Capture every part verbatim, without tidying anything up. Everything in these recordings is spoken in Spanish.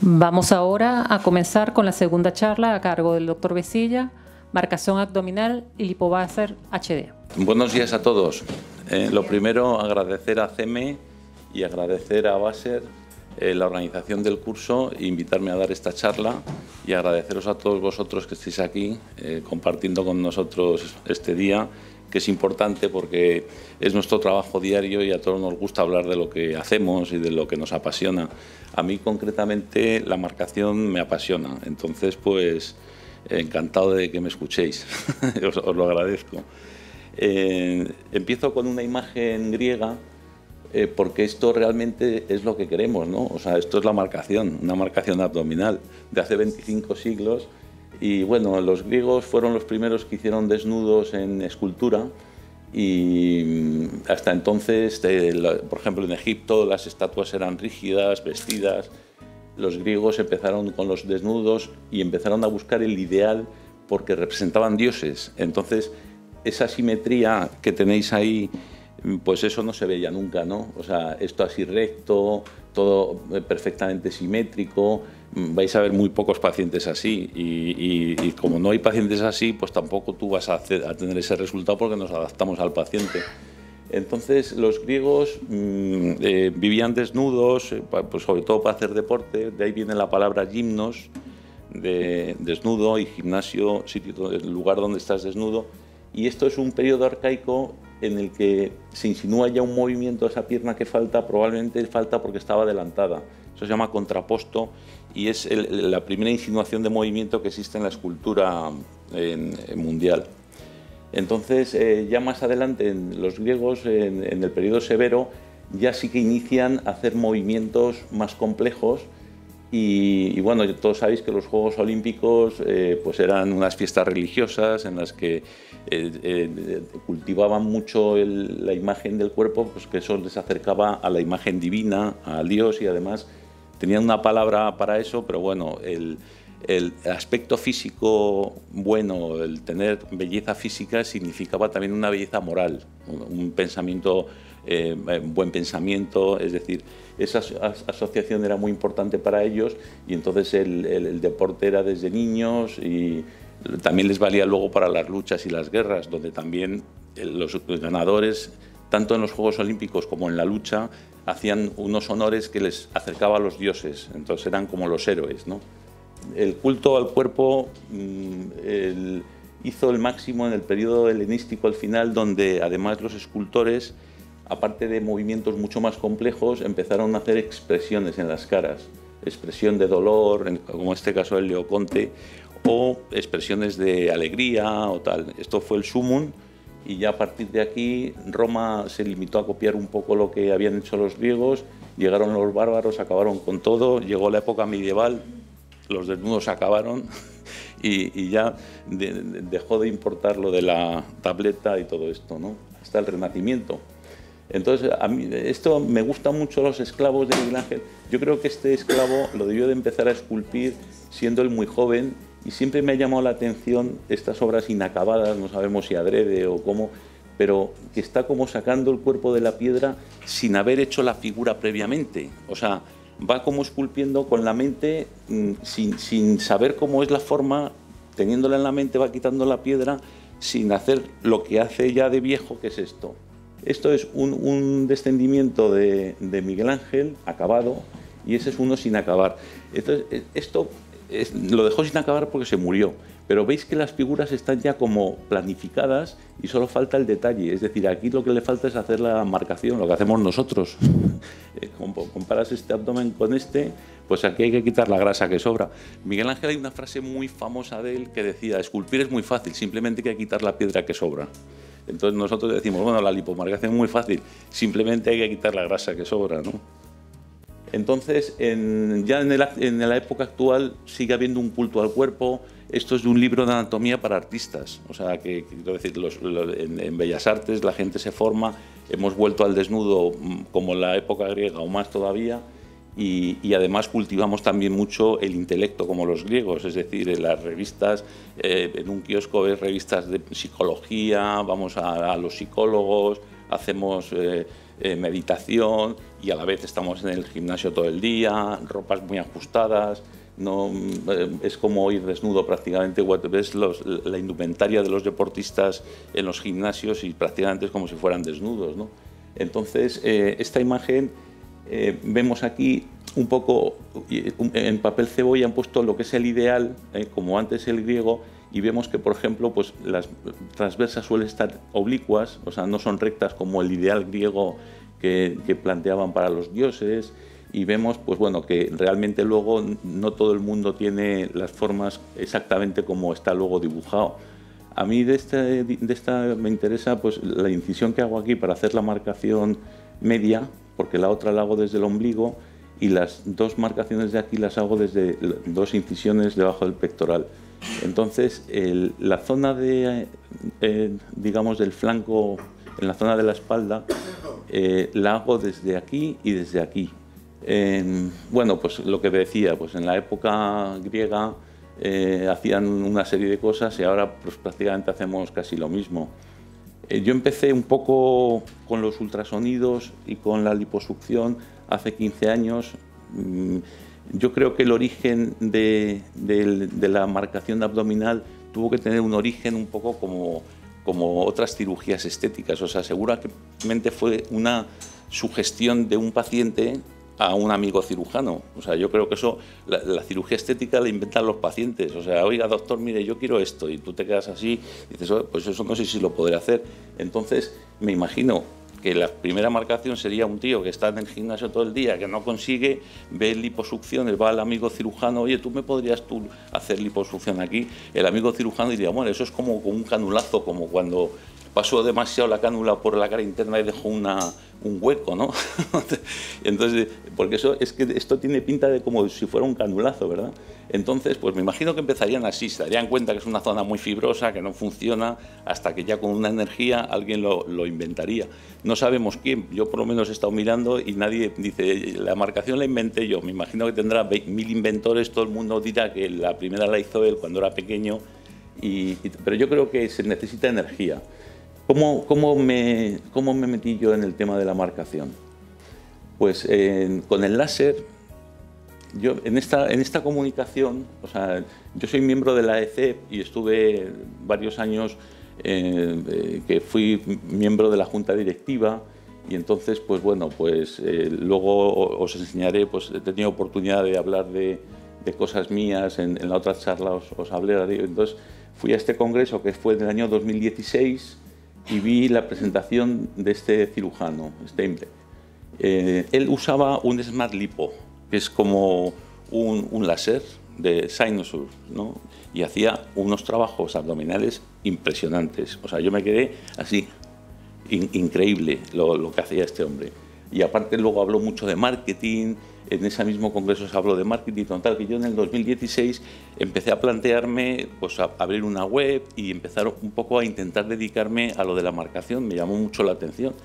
Vamos ahora a comenzar con la segunda charla a cargo del doctor Vecilla, marcación abdominal y lipováser H D. Buenos días a todos. Eh, lo primero, agradecer a C E M E y agradecer a Vaser eh, la organización del curso e invitarme a dar esta charla, y agradeceros a todos vosotros que estéis aquí eh, compartiendo con nosotros este día, que es importante porque es nuestro trabajo diario y a todos nos gusta hablar de lo que hacemos y de lo que nos apasiona. A mí concretamente la marcación me apasiona, entonces pues encantado de que me escuchéis, os, os lo agradezco. Eh, empiezo con una imagen griega eh, porque esto realmente es lo que queremos, ¿no? O sea, esto es la marcación, una marcación abdominal de hace veinticinco siglos. Y bueno, los griegos fueron los primeros que hicieron desnudos en escultura, y hasta entonces, por ejemplo en Egipto, las estatuas eran rígidas, vestidas. Los griegos empezaron con los desnudos y empezaron a buscar el ideal porque representaban dioses. Entonces, esa simetría que tenéis ahí, pues eso no se veía nunca, ¿no? O sea, esto así recto, todo perfectamente simétrico. Vais a ver muy pocos pacientes así, y, y, y como no hay pacientes así, pues tampoco tú vas a, hacer, a tener ese resultado porque nos adaptamos al paciente. Entonces los griegos mmm, eh, vivían desnudos, eh, pues sobre todo para hacer deporte. De ahí viene la palabra gimnos, de desnudo, y gimnasio, sitio, el lugar donde estás desnudo. Y esto es un periodo arcaico en el que se insinúa ya un movimiento a esa pierna que falta, probablemente falta porque estaba adelantada. Eso se llama contraposto y es el, la primera insinuación de movimiento que existe en la escultura en, en mundial. Entonces, eh, ya más adelante, en los griegos, en, en el periodo severo, ya sí que inician a hacer movimientos más complejos. Y, y bueno, todos sabéis que los Juegos Olímpicos eh, pues eran unas fiestas religiosas en las que eh, eh, cultivaban mucho el, la imagen del cuerpo, pues que eso les acercaba a la imagen divina, a Dios, y además tenían una palabra para eso, pero bueno, el, el aspecto físico bueno, el tener belleza física, significaba también una belleza moral, un, un pensamiento, eh, buen pensamiento, es decir, esa asociación era muy importante para ellos, y entonces el, el, el deporte era desde niños, y también les valía luego para las luchas y las guerras, donde también los ganadores, tanto en los Juegos Olímpicos como en la lucha, hacían unos honores que les acercaba a los dioses, entonces eran como los héroes, ¿no? El culto al cuerpo el, hizo el máximo en el periodo helenístico al final, donde además los escultores, aparte de movimientos mucho más complejos, empezaron a hacer expresiones en las caras, expresión de dolor, como en este caso el Leoconte, o expresiones de alegría o tal. Esto fue el sumum, y ya a partir de aquí Roma se limitó a copiar un poco lo que habían hecho los griegos. Llegaron los bárbaros, acabaron con todo, llegó la época medieval, los desnudos acabaron y, y ya de, de, dejó de importar lo de la tableta y todo esto, ¿no? Hasta el Renacimiento. Entonces, a mí esto me gusta mucho, los esclavos de Miguel Ángel. Yo creo que este esclavo lo debió de empezar a esculpir siendo él muy joven, y siempre me ha llamado la atención estas obras inacabadas, no sabemos si adrede o cómo, pero que está como sacando el cuerpo de la piedra sin haber hecho la figura previamente. O sea, va como esculpiendo con la mente, sin, sin saber cómo es la forma, teniéndola en la mente va quitando la piedra sin hacer lo que hace ya de viejo, que es esto. Esto es un, un descendimiento de, de Miguel Ángel acabado, y ese es uno sin acabar. Entonces, esto es, lo dejó sin acabar porque se murió, pero veis que las figuras están ya como planificadas y solo falta el detalle. Es decir, aquí lo que le falta es hacer la marcación, lo que hacemos nosotros. Comparas este abdomen con este, pues aquí hay que quitar la grasa que sobra. Miguel Ángel, hay una frase muy famosa de él que decía: esculpir es muy fácil, simplemente hay que quitar la piedra que sobra. Entonces nosotros decimos, bueno, la lipomarcación es muy fácil, simplemente hay que quitar la grasa que sobra, ¿no? Entonces, en, ya en, el, en la época actual sigue habiendo un culto al cuerpo. Esto es de un libro de anatomía para artistas, o sea, que quiero decir, los, los, en, en Bellas Artes la gente se forma, hemos vuelto al desnudo como en la época griega o más todavía, y, y además cultivamos también mucho el intelecto como los griegos, es decir, en las revistas, eh, en un kiosco ves revistas de psicología, vamos a, a los psicólogos, hacemos... Eh, eh, meditación y a la vez estamos en el gimnasio todo el día, ropas muy ajustadas. No, eh, es como ir desnudo prácticamente. Ves los, la indumentaria de los deportistas en los gimnasios y prácticamente es como si fueran desnudos, ¿no? Entonces, eh, esta imagen eh, vemos aquí un poco, en papel cebolla han puesto lo que es el ideal, eh, como antes el griego, y vemos que, por ejemplo, pues, las transversas suelen estar oblicuas, o sea, no son rectas como el ideal griego que, que planteaban para los dioses. Y vemos, pues bueno, que realmente luego no todo el mundo tiene las formas exactamente como está luego dibujado. A mí de, este, de esta me interesa pues la incisión que hago aquí para hacer la marcación media, porque la otra la hago desde el ombligo y las dos marcaciones de aquí las hago desde dos incisiones debajo del pectoral. Entonces, el, la zona de, eh, digamos, del flanco, en la zona de la espalda, eh, la hago desde aquí y desde aquí. Eh, bueno, pues lo que decía, pues en la época griega eh, hacían una serie de cosas y ahora pues prácticamente hacemos casi lo mismo. Eh, yo empecé un poco con los ultrasonidos y con la liposucción hace quince años. Mm, yo creo que el origen de, de, de la marcación abdominal tuvo que tener un origen un poco como, como otras cirugías estéticas. O sea, seguramente fue una sugestión de un paciente a un amigo cirujano. O sea, yo creo que eso, la, la cirugía estética la inventan los pacientes. O sea, oiga, doctor, mire, yo quiero esto, y tú te quedas así, y dices, oh, pues eso no sé si lo podré hacer. Entonces, me imagino que la primera marcación sería un tío que está en el gimnasio todo el día, que no consigue, ve liposucciones, va al amigo cirujano, oye, ¿tú me podrías tú hacer liposucción aquí? El amigo cirujano diría, bueno, eso es como, como un canulazo, como cuando pasó demasiado la cánula por la cara interna y dejó una, un hueco, ¿no? Entonces, porque eso es que esto tiene pinta de como si fuera un canulazo, ¿verdad? Entonces, pues me imagino que empezarían así, se darían cuenta que es una zona muy fibrosa, que no funciona, hasta que ya con una energía alguien lo, lo inventaría. No sabemos quién, yo por lo menos he estado mirando y nadie dice, la marcación la inventé yo. Me imagino que tendrá mil inventores, todo el mundo dirá que la primera la hizo él cuando era pequeño, y, y, pero yo creo que se necesita energía. ¿Cómo, cómo, me, ¿Cómo me metí yo en el tema de la marcación? Pues eh, con el láser, yo en esta, en esta comunicación, o sea, yo soy miembro de la E C E P y estuve varios años eh, eh, que fui miembro de la junta directiva, y entonces, pues bueno, pues eh, luego os enseñaré, pues he tenido oportunidad de hablar de, de cosas mías, en, en la otra charla os, os hablaré. Entonces fui a este congreso que fue en el año dos mil dieciséis, y vi la presentación de este cirujano, Steinbeck. Eh, él usaba un Smart Lipo, que es como un, un láser de Cynosure, ¿no? Y hacía unos trabajos abdominales impresionantes. O sea, yo me quedé así, in, increíble lo, lo que hacía este hombre. Y aparte luego habló mucho de marketing. En ese mismo congreso se habló de marketing, tal que yo en el dos mil dieciséis empecé a plantearme pues, a abrir una web y empezar un poco a intentar dedicarme a lo de la marcación. Me llamó mucho la atención.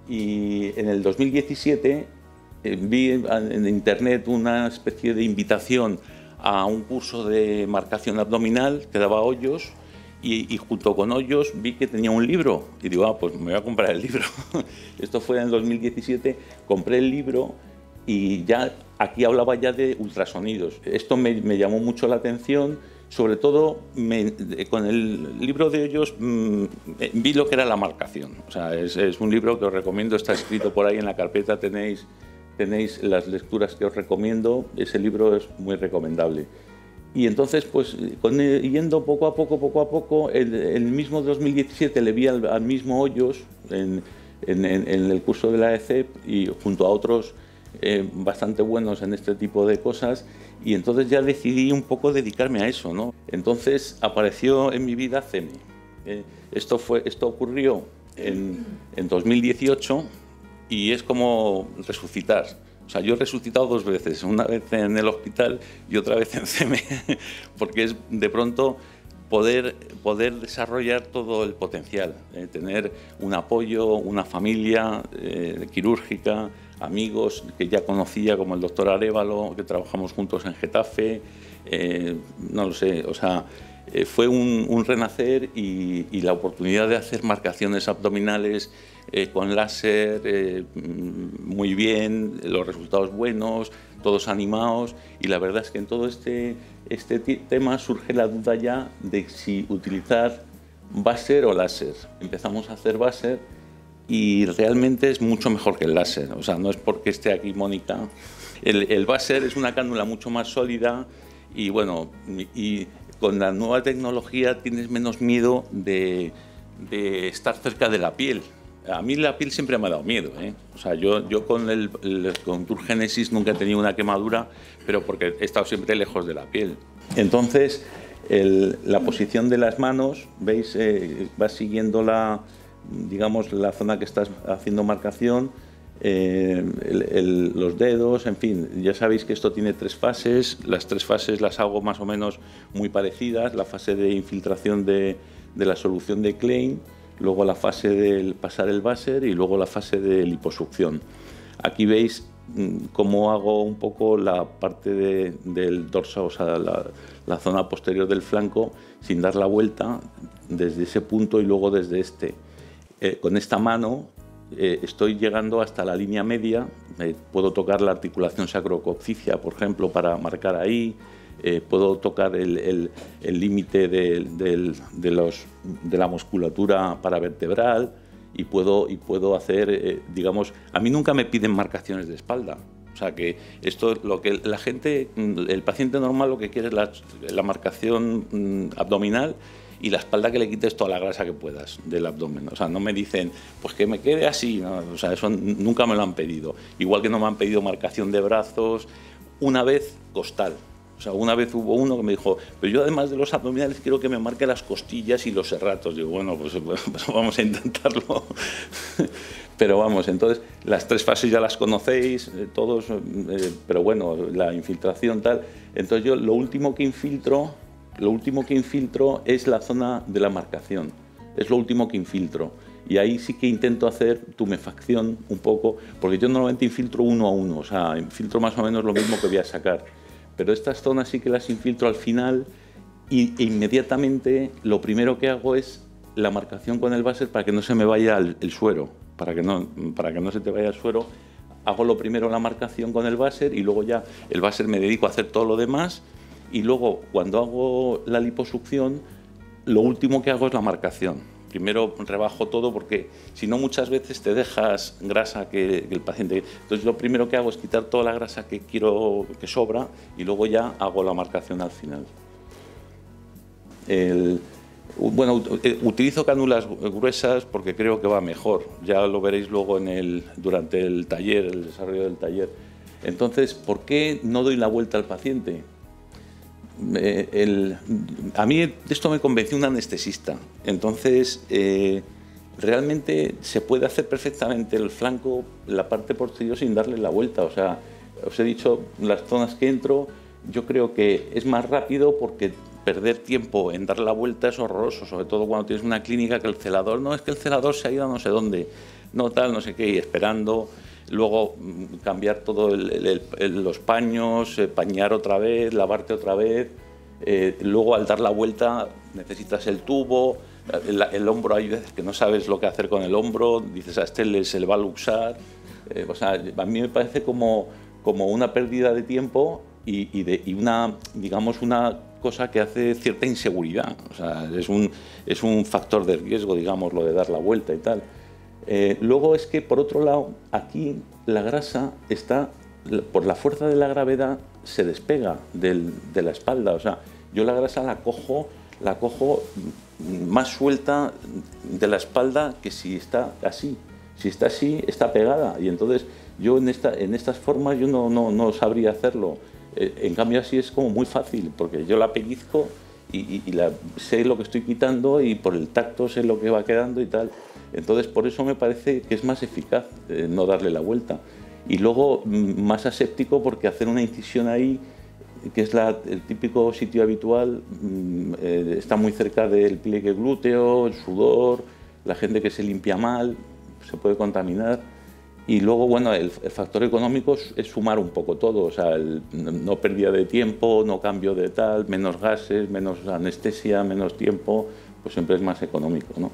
Y en el dos mil diecisiete eh, vi en internet una especie de invitación a un curso de marcación abdominal que daba Hoyos, y, y junto con Hoyos vi que tenía un libro y digo, ah, pues me voy a comprar el libro. Esto fue en el dos mil diecisiete, compré el libro. Y ya aquí hablaba ya de ultrasonidos. Esto me, me llamó mucho la atención, sobre todo me, con el libro de Hoyos mmm, vi lo que era la marcación. O sea, es, es un libro que os recomiendo, está escrito por ahí en la carpeta, tenéis, tenéis las lecturas que os recomiendo. Ese libro es muy recomendable. Y entonces, pues, con, yendo poco a poco, poco a poco, en el, el mismo dos mil diecisiete le vi al, al mismo Hoyos en, en, en el curso de la E C E P y junto a otros Eh, bastante buenos en este tipo de cosas, y entonces ya decidí un poco dedicarme a eso, ¿no? Entonces apareció en mi vida C E M E. Eh, esto, fue, esto ocurrió en, en dos mil dieciocho y es como resucitar. O sea, yo he resucitado dos veces, una vez en el hospital y otra vez en C E M E, porque es de pronto poder, poder desarrollar todo el potencial, eh, tener un apoyo, una familia eh, quirúrgica, amigos que ya conocía como el doctor Arévalo, que trabajamos juntos en Getafe, eh, no lo sé, o sea, eh, fue un, un renacer y, y la oportunidad de hacer marcaciones abdominales eh, con láser, eh, muy bien, los resultados buenos, todos animados, y la verdad es que en todo este, este tema surge la duda ya de si utilizar Baser o láser. Empezamos a hacer Baser y realmente es mucho mejor que el láser, o sea, no es porque esté aquí Mónica. El, el Baser es una cánula mucho más sólida y bueno, y con la nueva tecnología tienes menos miedo de, de estar cerca de la piel. A mí la piel siempre me ha dado miedo, ¿eh? O sea, yo, yo con el, el Contour Genesis nunca he tenido una quemadura, pero porque he estado siempre lejos de la piel. Entonces, el, la posición de las manos, ¿veis? Eh, vas siguiendo la, digamos, la zona que estás haciendo marcación, eh, el, el, los dedos, en fin. Ya sabéis que esto tiene tres fases. Las tres fases las hago más o menos muy parecidas. La fase de infiltración de, de la solución de Klein, luego la fase de pasar el Baser y luego la fase de liposucción. Aquí veis cómo hago un poco la parte de, del dorso, o sea, la, la zona posterior del flanco, sin dar la vuelta desde ese punto y luego desde este. Eh, con esta mano eh, estoy llegando hasta la línea media, eh, puedo tocar la articulación sacrococcicia, por ejemplo, para marcar ahí. Eh, puedo tocar el límite de, de, de, los, de la musculatura paravertebral y puedo, y puedo hacer, eh, digamos, a mí nunca me piden marcaciones de espalda. O sea que esto, lo que la gente, el paciente normal lo que quiere es la, la marcación mm, abdominal y la espalda que le quites toda la grasa que puedas del abdomen. O sea, no me dicen, pues que me quede así, ¿no? O sea, eso nunca me lo han pedido. Igual que no me han pedido marcación de brazos, una vez costal. O sea, una vez hubo uno que me dijo, pero yo además de los abdominales quiero que me marque las costillas y los serratos. Digo, bueno, pues, pues vamos a intentarlo. Pero vamos, entonces las tres fases ya las conocéis eh, todos, eh, pero bueno, la infiltración tal. Entonces yo lo último que infiltro, lo último que infiltro es la zona de la marcación. Es lo último que infiltro. Y ahí sí que intento hacer tumefacción un poco, porque yo normalmente infiltro uno a uno, o sea, infiltro más o menos lo mismo que voy a sacar. Pero estas zonas sí que las infiltro al final y, e inmediatamente lo primero que hago es la marcación con el Baser para que no se me vaya el, el suero, para que, no, para que no se te vaya el suero. Hago lo primero la marcación con el Baser y luego ya el Baser me dedico a hacer todo lo demás y luego cuando hago la liposucción lo último que hago es la marcación. Primero rebajo todo porque si no muchas veces te dejas grasa que, que el paciente... Entonces lo primero que hago es quitar toda la grasa que quiero que sobra y luego ya hago la marcación al final. El, bueno, utilizo cánulas gruesas porque creo que va mejor. Ya lo veréis luego en el, durante el taller, el desarrollo del taller. Entonces, ¿por qué no doy la vuelta al paciente? Eh, el, a mí de esto me convenció un anestesista. Entonces, eh, realmente se puede hacer perfectamente el flanco, la parte posterior sin darle la vuelta. O sea, os he dicho las zonas que entro, yo creo que es más rápido porque perder tiempo en dar la vuelta es horroroso, sobre todo cuando tienes una clínica que el celador, no es que el celador se ha ido a no sé dónde, no tal, no sé qué, y esperando. Luego cambiar todo el, el, el, los paños, eh, pañar otra vez, lavarte otra vez. Eh, luego al dar la vuelta necesitas el tubo, el, el hombro hay veces que no sabes lo que hacer con el hombro, dices a este se le va a luxar. Eh, o sea, a mí me parece como, como una pérdida de tiempo y, y, de, y una, digamos, una cosa que hace cierta inseguridad. O sea, es un, es un factor de riesgo, digamos, lo de dar la vuelta y tal. Eh, luego es que, por otro lado, aquí la grasa está, por la fuerza de la gravedad, se despega del, de la espalda. O sea, yo la grasa la cojo, la cojo más suelta de la espalda que si está así. Si está así, está pegada. Y entonces yo en, esta, en estas formas yo no, no, no sabría hacerlo. Eh, en cambio así es como muy fácil, porque yo la pellizco y, y, y la, sé lo que estoy quitando y por el tacto sé lo que va quedando y tal. Entonces, por eso me parece que es más eficaz eh, no darle la vuelta. Y luego, más aséptico, porque hacer una incisión ahí, que es la, el típico sitio habitual, eh, está muy cerca del pliegue glúteo, el sudor, la gente que se limpia mal, se puede contaminar. Y luego, bueno, el, el factor económico es, es sumar un poco todo, o sea, el, no pérdida de tiempo, no cambio de tal, menos gases, menos anestesia, menos tiempo, pues siempre es más económico, ¿no?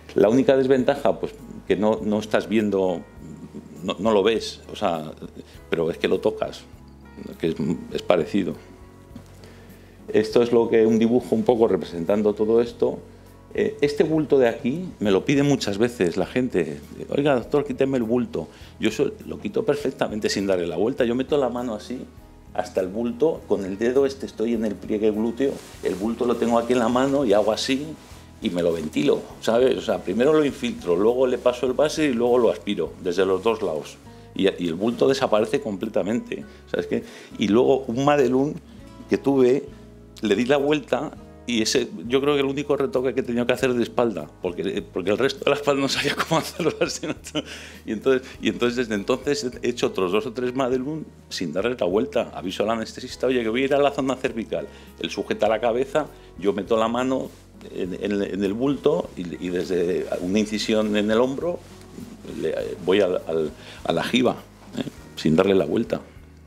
La única desventaja, pues que no, no estás viendo, no, no lo ves, o sea, pero es que lo tocas, que es, es parecido. Esto es lo que un dibujo un poco representando todo esto. Este bulto de aquí me lo pide muchas veces la gente. Oiga, doctor, quíteme el bulto. Yo eso lo quito perfectamente sin darle la vuelta. Yo meto la mano así hasta el bulto, con el dedo este estoy en el pliegue glúteo, el bulto lo tengo aquí en la mano y hago así y me lo ventilo, ¿sabes? O sea, primero lo infiltro, luego le paso el base y luego lo aspiro desde los dos lados. Y, y el bulto desaparece completamente, ¿sabes qué? Y luego un Madelung que tuve, le di la vuelta. Y ese, yo creo que el único retoque que he tenido que hacer es de espalda, porque, porque el resto de la espalda no sabía cómo hacerlo así. Y entonces, y entonces desde entonces he hecho otros dos o tres Madelung sin darle la vuelta. Aviso al anestesista, oye, que voy a ir a la zona cervical. Él sujeta la cabeza, yo meto la mano en, en, en el bulto y, y desde una incisión en el hombro le, voy al, al, a la jiba, ¿eh? Sin darle la vuelta.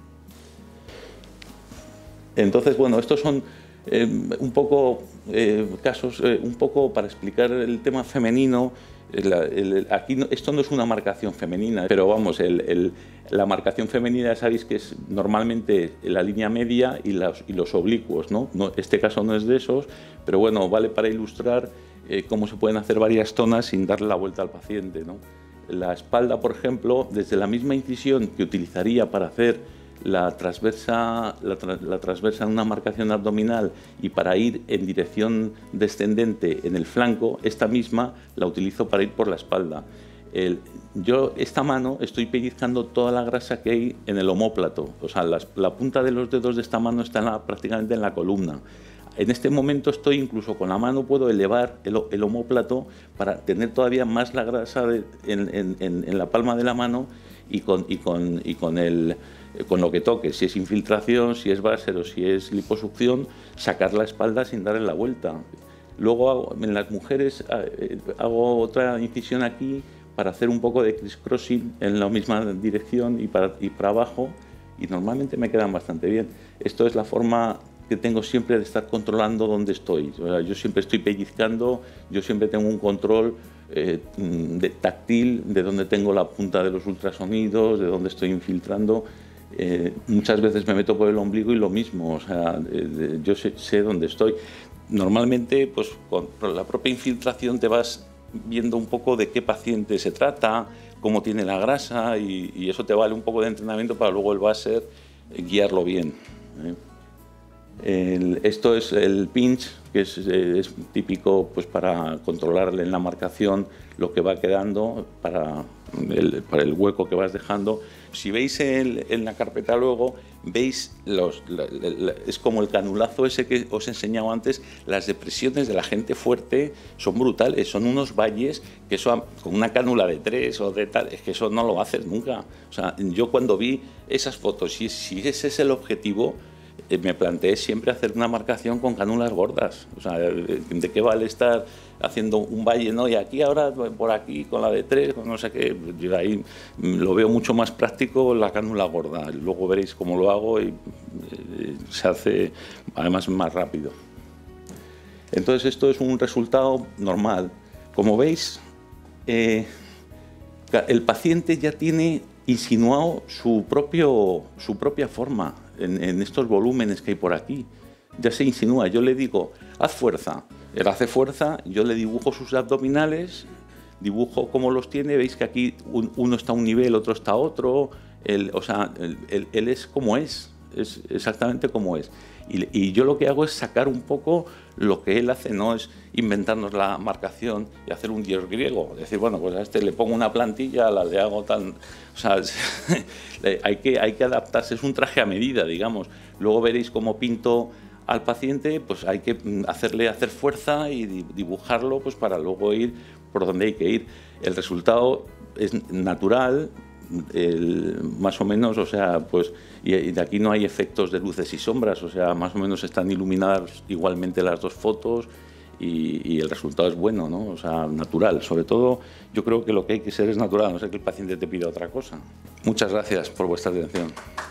Entonces, bueno, estos son... Eh, un poco eh, casos, eh, un poco para explicar el tema femenino. El, el, aquí no, esto no es una marcación femenina, pero vamos, el, el, la marcación femenina sabéis que es normalmente la línea media y, las, y los oblicuos, ¿no? No, este caso no es de esos, pero bueno, vale para ilustrar eh, cómo se pueden hacer varias zonas sin darle la vuelta al paciente, ¿no? La espalda, por ejemplo, desde la misma incisión que utilizaría para hacer La transversa, la, la transversa en una marcación abdominal y para ir en dirección descendente en el flanco, esta misma la utilizo para ir por la espalda. El, yo esta mano estoy pellizcando toda la grasa que hay en el omóplato, o sea, las, la punta de los dedos de esta mano está en la, prácticamente en la columna. En este momento estoy incluso con la mano, puedo elevar el, el omóplato para tener todavía más la grasa de, en, en, en, en la palma de la mano y con, y con, y con el... con lo que toque, si es infiltración, si es báser o si es liposucción, sacar la espalda sin darle la vuelta. Luego hago, en las mujeres hago otra incisión aquí para hacer un poco de criss-crossing en la misma dirección y para, y para abajo, y normalmente me quedan bastante bien. Esto es la forma que tengo siempre de estar controlando dónde estoy. O sea, yo siempre estoy pellizcando, yo siempre tengo un control eh, de, táctil de dónde tengo la punta de los ultrasonidos, de dónde estoy infiltrando. Eh, muchas veces me meto por el ombligo y lo mismo, o sea, eh, yo sé, sé dónde estoy. Normalmente, pues con la propia infiltración te vas viendo un poco de qué paciente se trata, cómo tiene la grasa y, y eso te vale un poco de entrenamiento para luego el báser eh, guiarlo bien, ¿eh? El, esto es el pinch, que es, es típico pues, para controlar en la marcación lo que va quedando para el, para el hueco que vas dejando. Si veis el, en la carpeta luego, veis, los, la, la, es como el canulazo ese que os he enseñado antes, las depresiones de la gente fuerte son brutales, son unos valles que eso con una cánula de tres o de tal, es que eso no lo haces nunca. O sea, yo cuando vi esas fotos, si, si ese es el objetivo, me planteé siempre hacer una marcación con cánulas gordas. O sea, ¿de qué vale estar haciendo un valle, no? Y aquí ahora, por aquí, con la de tres, con no sé qué. Yo ahí lo veo mucho más práctico la cánula gorda. Luego veréis cómo lo hago y se hace además más rápido. Entonces esto es un resultado normal. Como veis, eh, el paciente ya tiene insinuado su, propio, su propia forma. En, en estos volúmenes que hay por aquí, ya se insinúa. Yo le digo, haz fuerza. Él hace fuerza, yo le dibujo sus abdominales, dibujo cómo los tiene. Veis que aquí un, uno está a un nivel, otro está a otro. Él, o sea, él, él, él es como es, es exactamente como es. Y, y yo lo que hago es sacar un poco lo que él hace, no es inventarnos la marcación y hacer un dios griego. Decir, bueno, pues a este le pongo una plantilla, a la le hago tan... O sea, hay que, hay que adaptarse, es un traje a medida, digamos. Luego veréis cómo pinto al paciente, pues hay que hacerle hacer fuerza y dibujarlo pues para luego ir por donde hay que ir. El resultado es natural, el, más o menos, o sea, pues, y, y de aquí no hay efectos de luces y sombras, o sea, más o menos están iluminadas igualmente las dos fotos y, y el resultado es bueno, ¿no? O sea, natural. Sobre todo, yo creo que lo que hay que ser es natural, no sé que el paciente te pida otra cosa. Muchas gracias por vuestra atención.